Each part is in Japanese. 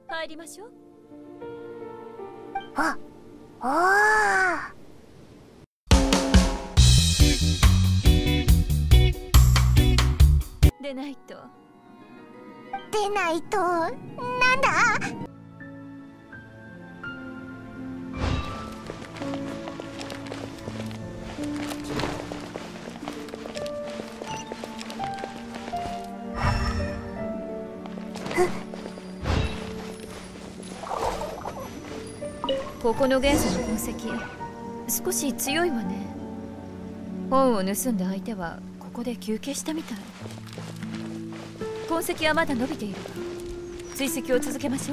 入りましょう。 あ、あでないと。 でないと、なんだ。 ここの元素の痕跡、少し強いわね。本を盗んだ相手はここで休憩したみたい。痕跡はまだ伸びているわ。追跡を続けましょう。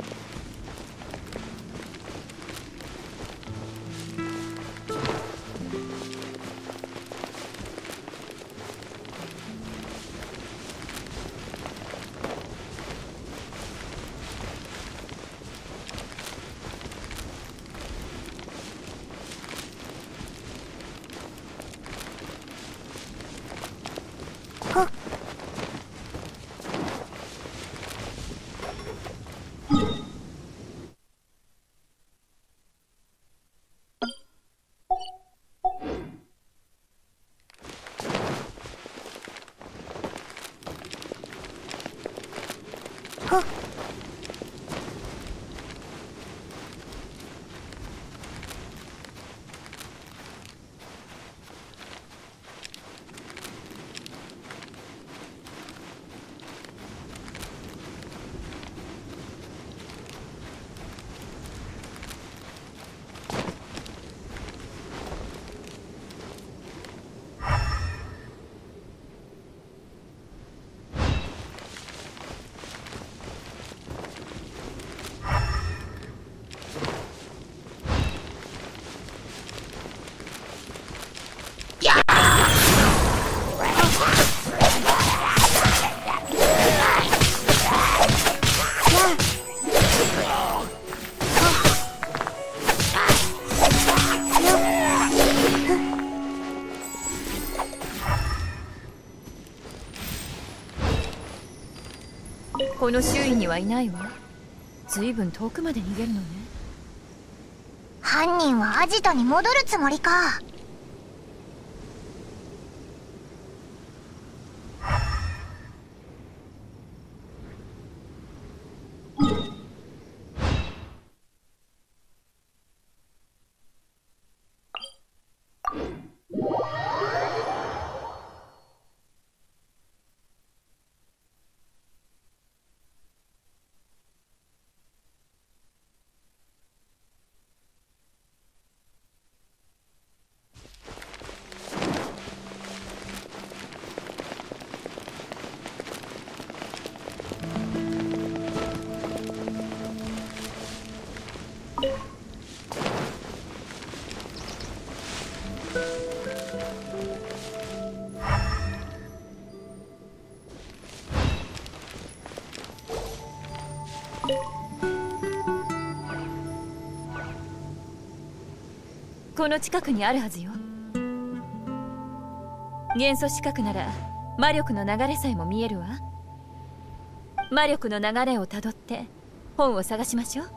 この周囲にはいないわ。ずいぶん遠くまで逃げるのね。 犯人はアジトに戻るつもりか。 この近くにあるはずよ。元素視覚なら魔力の流れさえも見えるわ。魔力の流れをたどって本を探しましょう。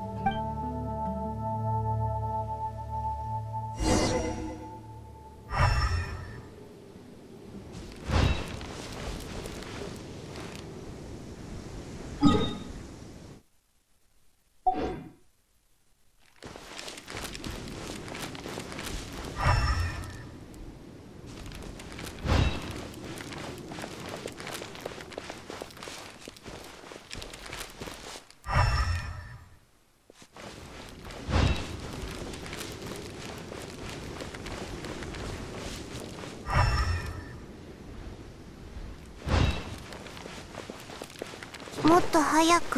もっと早く。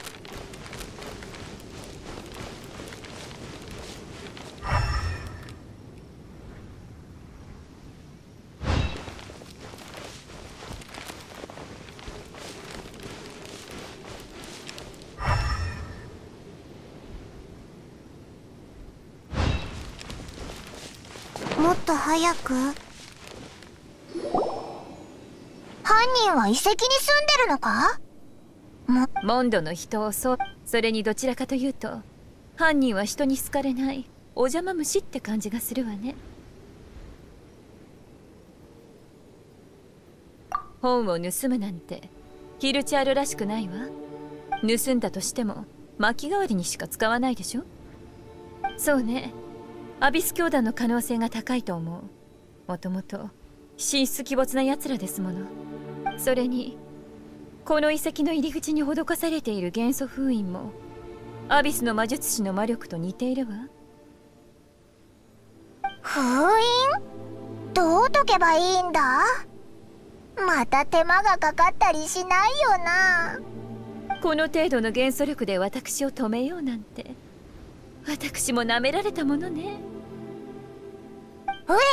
もっと早く。犯人は遺跡に住んでるのか？ モンドの人をそれにどちらかというと犯人は人に好かれないお邪魔虫って感じがするわね。本を盗むなんてヒルチャールらしくないわ。盗んだとしても薪代わりにしか使わないでしょ。そうね、アビス教団の可能性が高いと思う。もともと神出鬼没な奴らですもの。それにこの遺跡の入り口に施されている元素封印もアビスの魔術師の魔力と似ているわ。 封印？どう解けばいいんだ？また手間がかかったりしないよな。 この程度の元素力で私を止めようなんて、私も舐められたものね。 うえ！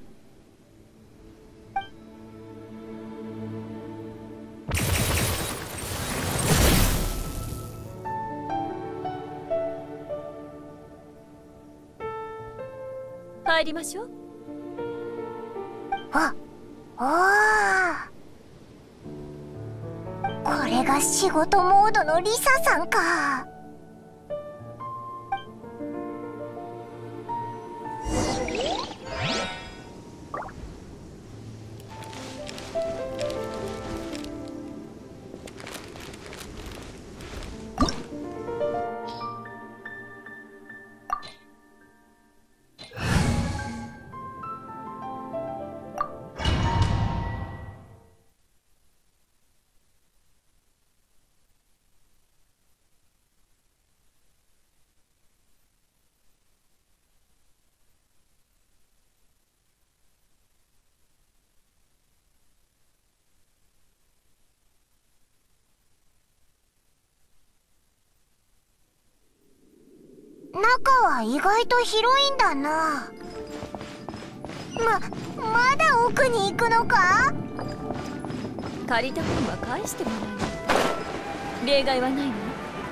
入りましょう。 これが仕事モードのリサさんか。中は意外と広いんだな。まだ奥に行くのか？ 借りた分は返してもらう。例外はないの？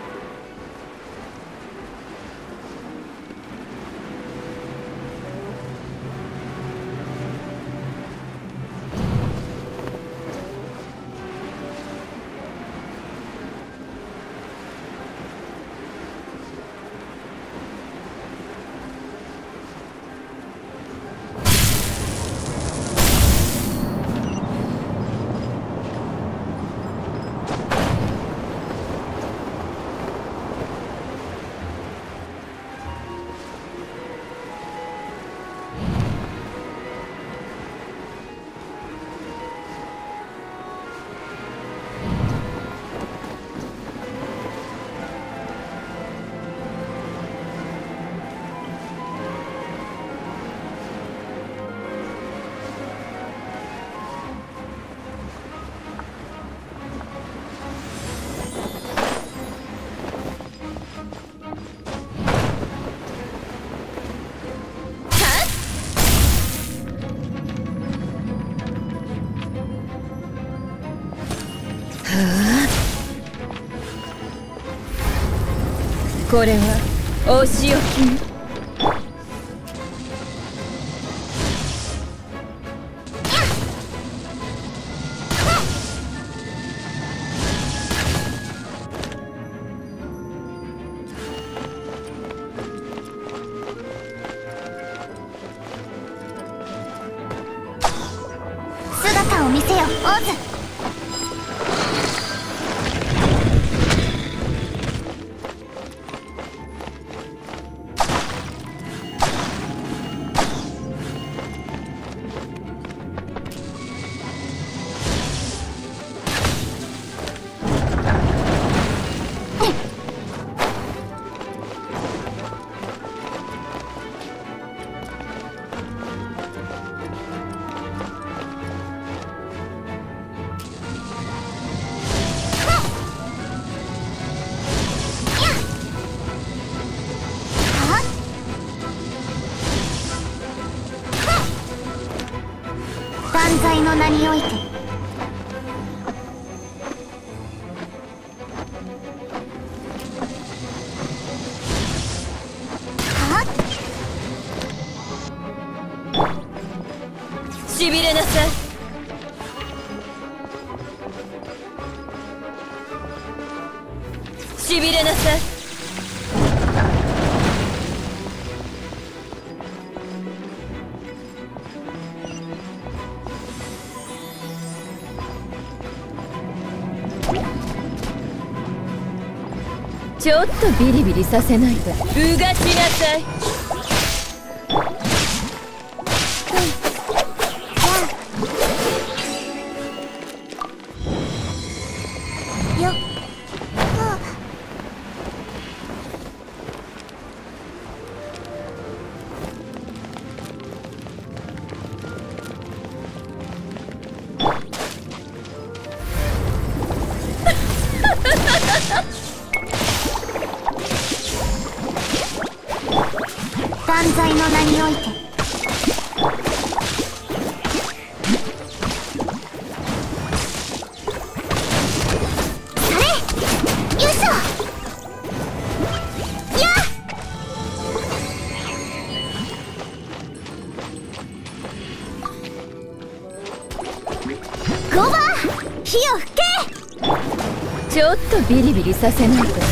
これはお仕置きね。 姿を見せよ、オズ。断罪の名において。 しびれなさい。 めなさい。ちょっとビリビリさせないと。うがちなさい。 断罪の名においてそれよいしょやっゴバ火を吹け。 ちょっとビリビリさせないと。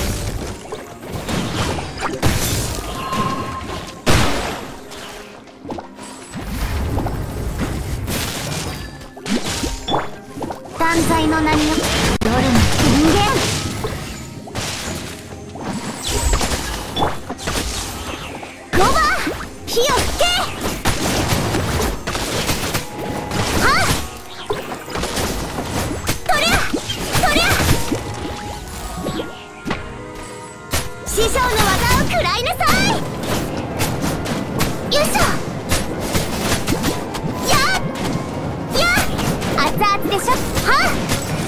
断罪の名によ夜の人間ゴバ火を吹け。はっとりゃとりゃ師匠の技を食らいなさい。よいしょやっやっ熱々でしょ。はっ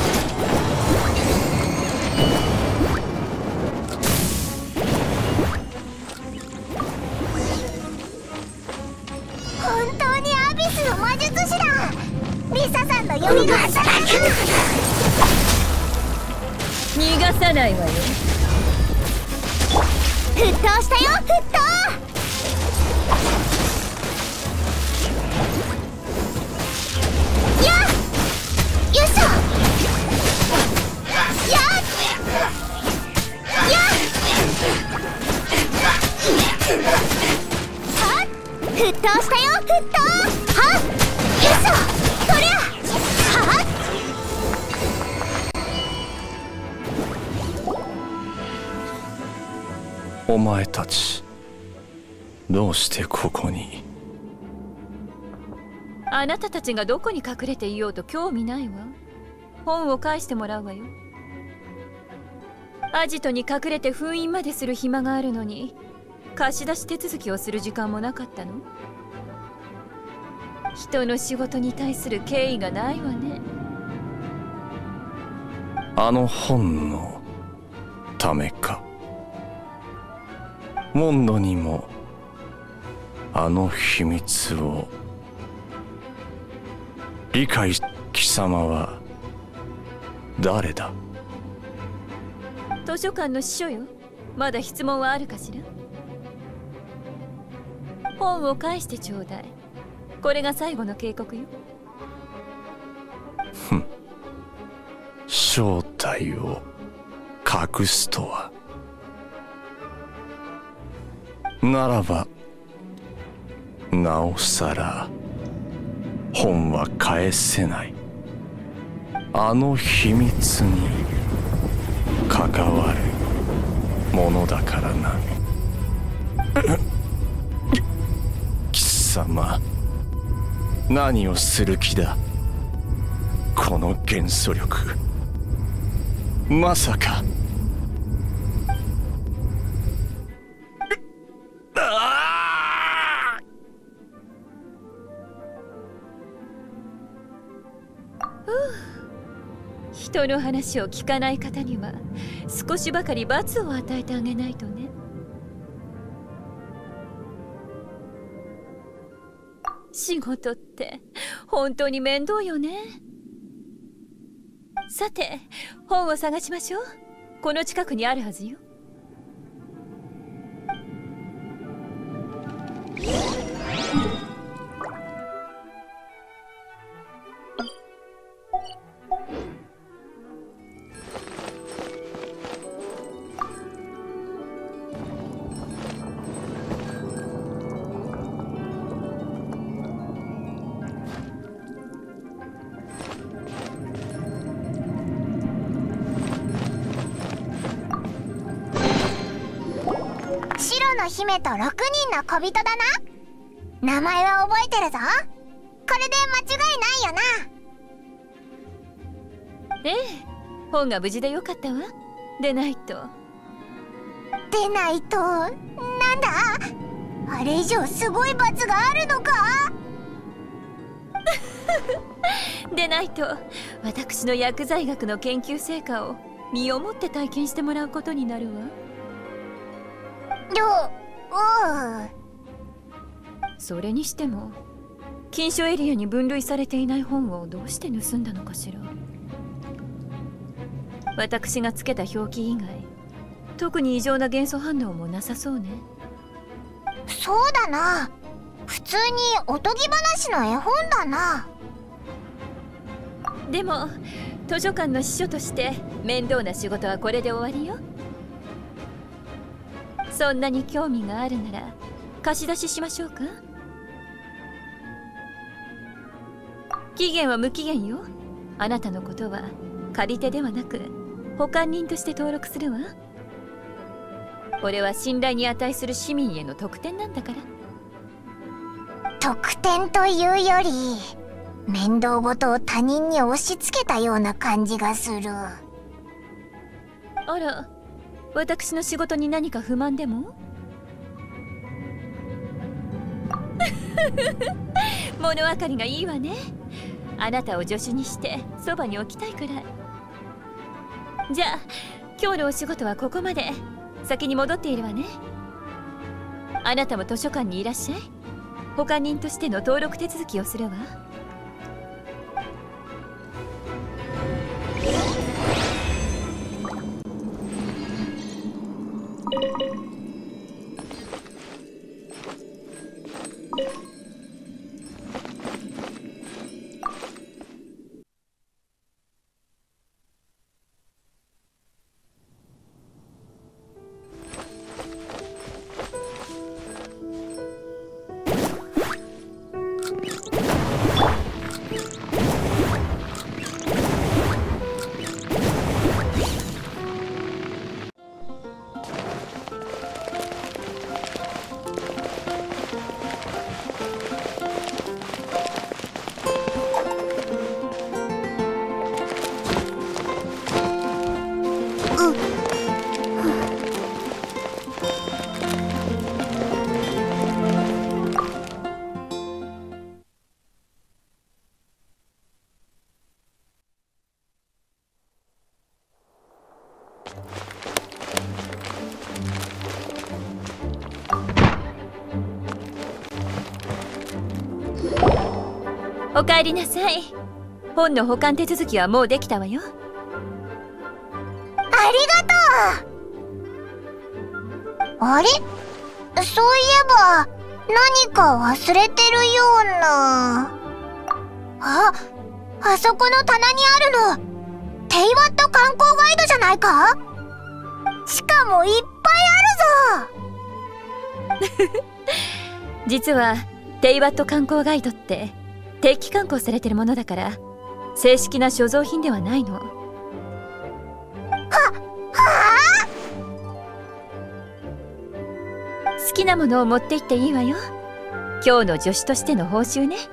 本当にアビスの魔術師だ。リサさんの読みがさない。 逃がさないわよ。 沸騰したよ沸騰。やっよいしょやっやっはっ沸騰したよ沸騰。はっよいしょとりゃはっお前たちどうしてここに。 あなたたちがどこに隠れていようと興味ないわ。本を返してもらうわよ。アジトに隠れて封印までする暇があるのに、貸し出し手続きをする時間もなかったの？人の仕事に対する敬意がないわね。 あの本のためか。モンドにもあの秘密を理解。貴様は誰だ？ 図書館の司書よ。まだ質問はあるかしら？本を返してちょうだい。これが最後の警告よ。 ふん。正体を隠すとは。ならばなおさら本は返せない。あの秘密に関わるものだからな。貴様何をする気だ？この元素力まさか。 人の話を聞かない方には少しばかり罰を与えてあげないとね。仕事って本当に面倒よね。さて、本を探しましょう。この近くにあるはずよ。 の姫と6人の小人だな。名前は覚えてるぞ。これで間違いないよな。 ええ、本が無事でよかったわ。でないと。 でないと、なんだ、あれ以上すごい罰があるのか。 でないと私の薬剤学の研究成果を身をもって体験してもらうことになるわ。それにしても禁書エリアに分類されていない本をどうして盗んだのかしら。私がつけた表記以外特に異常な元素反応もなさそうね。 そうだな、普通におとぎ話の絵本だな。 でも図書館の司書として面倒な仕事はこれで終わりよ。そんなに興味があるなら貸し出ししましょうか。期限は無期限よ。あなたのことは借り手ではなく保管人として登録するわ。これは信頼に値する市民への特典なんだから。 特典というより面倒事を他人に押し付けたような感じがする。 あら、私の仕事に何か不満でも？物分かりがいいわね。あなたを助手にしてそばに置きたいくらい。じゃあ今日のお仕事はここまで。先に戻っているわね。あなたも図書館にいらっしゃい。保管人としての登録手続きをするわ。おかえりなさい。本の保管手続きはもうできたわよ。 ありがとう。あれ、そういえば何か忘れてるような。あそこの棚にあるのテイワット観光ガイドじゃないか。しかもいっぱいあるぞ。 実はテイワット観光ガイドって定期刊行されてるものだから正式な所蔵品ではないの。好きなものを持って行っていいわよ。今日の助手としての報酬ね。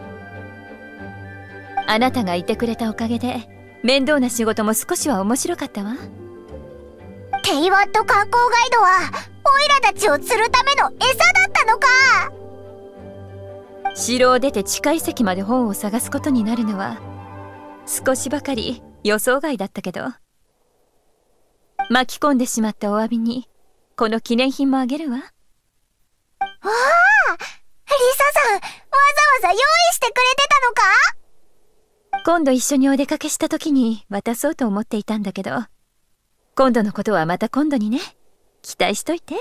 あなたがいてくれたおかげで面倒な仕事も少しは面白かったわ。 テイワット観光ガイドはオイラたちを釣るための餌だったのか。 城を出て地下遺跡まで本を探すことになるのは少しばかり予想外だったけど、巻き込んでしまったお詫びにこの記念品もあげるわ。 わあ、リサさんわざわざ用意してくれてたのか。 今度一緒にお出かけした時に渡そうと思っていたんだけど、今度のことはまた今度にね。期待しといて。